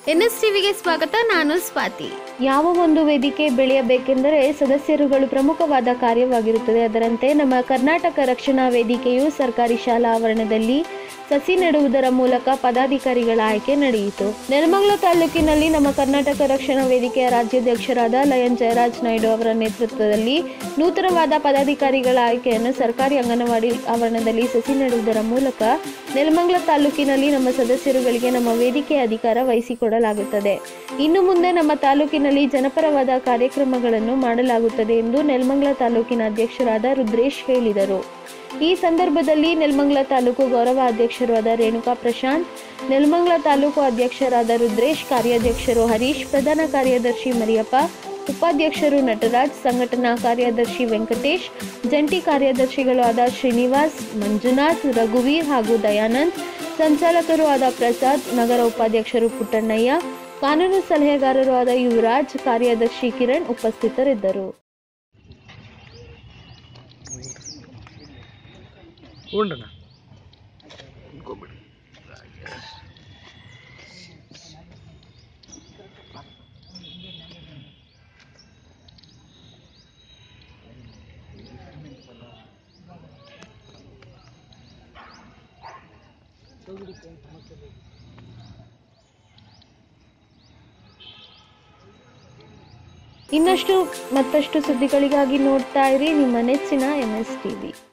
NSTVಗೆ ಸ್ವಾಗತ. ನಾನು ಸ್ವಾತಿ. ಯಾವ ಒಂದು ವೇದಿಕೆ ಬೆಳೆಯಬೇಕೆಂದರೆ ಸದಸ್ಯರುಗಳು ಪ್ರಮುಖವಾದ ಕಾರ್ಯವಾಗಿರುತ್ತದೆ. ಅದರಂತೆ ನಮ್ಮ ಕರ್ನಾಟಕ ರಕ್ಷಣಾ ವೇದಿಕೆಯು ಸರ್ಕಾರಿ ಶಾಲಾ ಆವರಣದಲ್ಲಿ ಸಸಿ ನೆಡುವುದರ ಮೂಲಕ ಪದಾಧಿಕಾರಿಗಳ ಆಯ್ಕೆ ನಡೆಯಿತು. ನೆಲಮಂಗಲ ತಾಲೂಕಿನಲ್ಲಿ ನಮ್ಮ ಕರ್ನಾಟಕ ರಕ್ಷಣಾ ವೇದಿಕೆಯ ರಾಜ್ಯಾಧ್ಯಕ್ಷರಾದ ಲಯನ್ ಜಯರಾಜ್ ನಾಯ್ಡು ಅವರ ನೇತೃತ್ವದಲ್ಲಿ ನೂತನವಾದ ಪದಾಧಿಕಾರಿಗಳ ಆಯ್ಕೆಯನ್ನು ಸರ್ಕಾರಿ ಅಂಗನವಾಡಿ ಆವರಣದಲ್ಲಿ ಸಸಿ ನೆಡುವುದರ ಮೂಲಕ ನೆಲಮಂಗಲ ತಾಲೂಕಿನಲ್ಲಿ ನಮ್ಮ ಸದಸ್ಯರುಗಳಿಗೆ ನಮ್ಮ ವೇದಿಕೆಯ ಅಧಿಕಾರ ವಹಿಸಿಕೊಡಲಾಗುತ್ತದೆ. ಇನ್ನು ಮುಂದೆ ನಮ್ಮ ತಾಲೂಕಿನಲ್ಲಿ ಜನಪರವಾದ ಕಾರ್ಯಕ್ರಮಗಳನ್ನು ಮಾಡಲಾಗುತ್ತದೆ ಎಂದು ನೆಲಮಂಗಲ ತಾಲೂಕಿನ ಅಧ್ಯಕ್ಷರಾದ ರುದ್ರೇಶ್ ಹೇಳಿದರು. ಈ ಸಂದರ್ಭದಲ್ಲಿ ನೆಲಮಂಗಲ ತಾಲೂಕು ಗೌರವ ಅಧ್ಯಕ್ಷರು ಆದ ರೇಣುಕಾ ಪ್ರಶಾಂತ್, ನೆಲಮಂಗಲ ತಾಲೂಕು ಅಧ್ಯಕ್ಷರಾದ ರುದ್ರೇಶ್, ಕಾರ್ಯಾಧ್ಯಕ್ಷರು ಹರೀಶ್, ಪ್ರಧಾನ ಕಾರ್ಯದರ್ಶಿ ಮರಿಯಪ್ಪ, ಉಪಾಧ್ಯಕ್ಷರು ನಟರಾಜ್, ಸಂಘಟನಾ ಕಾರ್ಯದರ್ಶಿ ವೆಂಕಟೇಶ್, ಜಂಟಿ ಕಾರ್ಯದರ್ಶಿಗಳು ಆದ ಶ್ರೀನಿವಾಸ್, ಮಂಜುನಾಥ್, ರಘುವೀರ್ ಹಾಗೂ ದಯಾನಂದ್, ಸಂಚಾಲಕರು ಆದ ಪ್ರಸಾದ್, ನಗರ ಉಪಾಧ್ಯಕ್ಷರು ಪುಟ್ಟಣ್ಣಯ್ಯ, ಕಾನೂನು ಸಲಹೆಗಾರರು ಆದ ಯುವರಾಜ್, ಕಾರ್ಯದರ್ಶಿ ಕಿರಣ್ ಉಪಸ್ಥಿತರಿದ್ದರು. ಇನ್ನಷ್ಟು ಮತ್ತಷ್ಟು ಸುದ್ದಿಗಳಿಗಾಗಿ ನೋಡ್ತಾ ಇರಿ ನಿಮ್ಮ ನೆಚ್ಚಿನ NSTV.